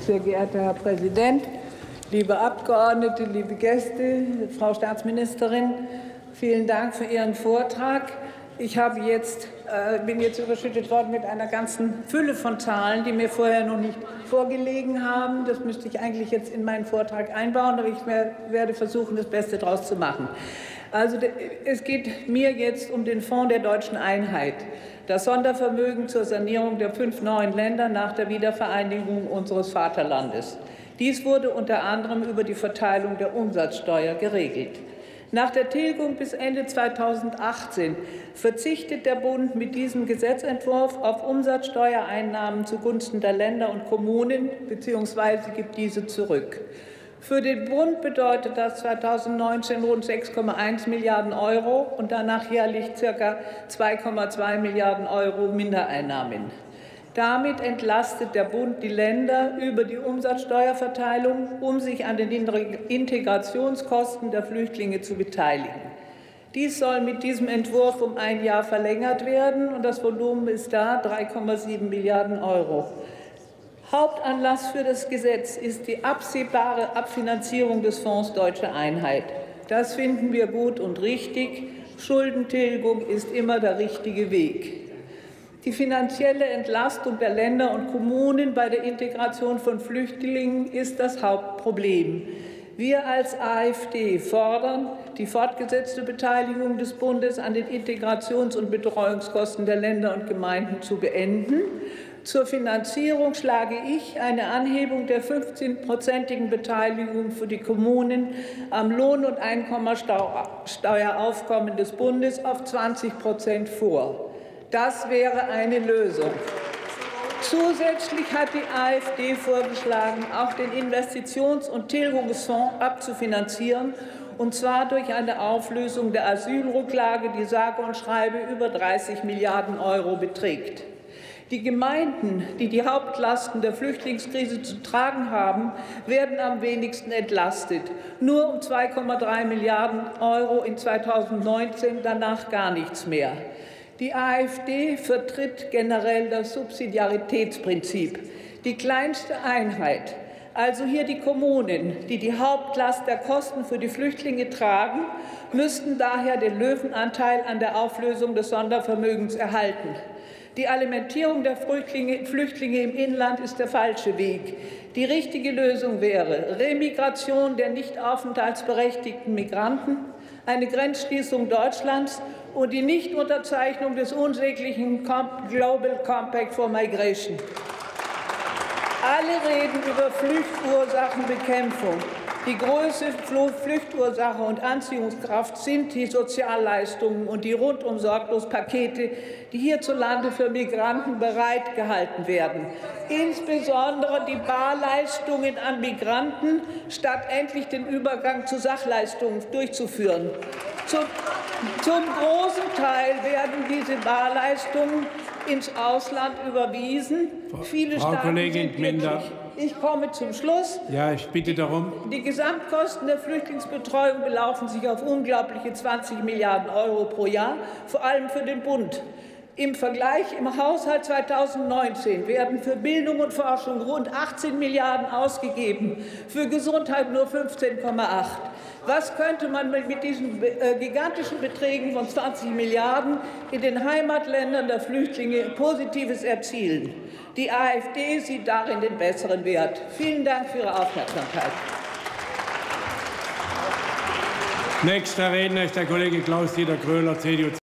Sehr geehrter Herr Präsident, liebe Abgeordnete, liebe Gäste, Frau Staatsministerin, vielen Dank für Ihren Vortrag. Ich bin jetzt überschüttet worden mit einer ganzen Fülle von Zahlen, die mir vorher noch nicht vorgelegen haben. Das müsste ich eigentlich jetzt in meinen Vortrag einbauen, aber ich werde versuchen, das Beste daraus zu machen. Also es geht mir jetzt um den Fonds der deutschen Einheit, das Sondervermögen zur Sanierung der 5 neuen Länder nach der Wiedervereinigung unseres Vaterlandes. Dies wurde unter anderem über die Verteilung der Umsatzsteuer geregelt. Nach der Tilgung bis Ende 2018 verzichtet der Bund mit diesem Gesetzentwurf auf Umsatzsteuereinnahmen zugunsten der Länder und Kommunen bzw. gibt diese zurück. Für den Bund bedeutet das 2019 rund 6,1 Milliarden € und danach jährlich ca. 2,2 Milliarden € Mindereinnahmen. Damit entlastet der Bund die Länder über die Umsatzsteuerverteilung, um sich an den Integrationskosten der Flüchtlinge zu beteiligen. Dies soll mit diesem Entwurf um ein Jahr verlängert werden, und das Volumen ist da 3,7 Milliarden €. Hauptanlass für das Gesetz ist die absehbare Abfinanzierung des Fonds Deutsche Einheit. Das finden wir gut und richtig. Schuldentilgung ist immer der richtige Weg. Die finanzielle Entlastung der Länder und Kommunen bei der Integration von Flüchtlingen ist das Hauptproblem. Wir als AfD fordern, die fortgesetzte Beteiligung des Bundes an den Integrations- und Betreuungskosten der Länder und Gemeinden zu beenden. Zur Finanzierung schlage ich eine Anhebung der 15-prozentigen Beteiligung für die Kommunen am Lohn- und Einkommensteueraufkommen des Bundes auf 20% vor. Das wäre eine Lösung. Zusätzlich hat die AfD vorgeschlagen, auch den Investitions- und Tilgungsfonds abzufinanzieren, und zwar durch eine Auflösung der Asylrücklage, die sage und schreibe über 30 Milliarden € beträgt. Die Gemeinden, die die Hauptlasten der Flüchtlingskrise zu tragen haben, werden am wenigsten entlastet. Nur um 2,3 Milliarden € in 2019, danach gar nichts mehr. Die AfD vertritt generell das Subsidiaritätsprinzip. Die kleinste Einheit, also hier die Kommunen, die die Hauptlast der Kosten für die Flüchtlinge tragen, müssten daher den Löwenanteil an der Auflösung des Sondervermögens erhalten. Die Alimentierung der Flüchtlinge im Inland ist der falsche Weg. Die richtige Lösung wäre Remigration der nicht aufenthaltsberechtigten Migranten, eine Grenzschließung Deutschlands und die Nichtunterzeichnung des unsäglichen Global Compact for Migration. Alle reden über Fluchtursachenbekämpfung. Die größte Fluchtursache und Anziehungskraft sind die Sozialleistungen und die rundum sorglos Pakete, die hierzulande für Migranten bereitgehalten werden. Insbesondere die Barleistungen an Migranten, statt endlich den Übergang zu Sachleistungen durchzuführen. Zum großen Teil werden diese Barleistungen ins Ausland überwiesen. Viele Frau Staaten Kollegin sind Minder. Ich komme zum Schluss. Ja, ich bitte darum. Die Gesamtkosten der Flüchtlingsbetreuung belaufen sich auf unglaubliche 20 Milliarden € pro Jahr, vor allem für den Bund. Im Vergleich im Haushalt 2019 werden für Bildung und Forschung rund 18 Milliarden € ausgegeben, für Gesundheit nur 15,8. Was könnte man mit diesen gigantischen Beträgen von 20 Milliarden € in den Heimatländern der Flüchtlinge Positives erzielen? Die AfD sieht darin den besseren Wert. Vielen Dank für Ihre Aufmerksamkeit. Nächster Redner ist der Kollege Klaus-Dieter Gröhler, CDU.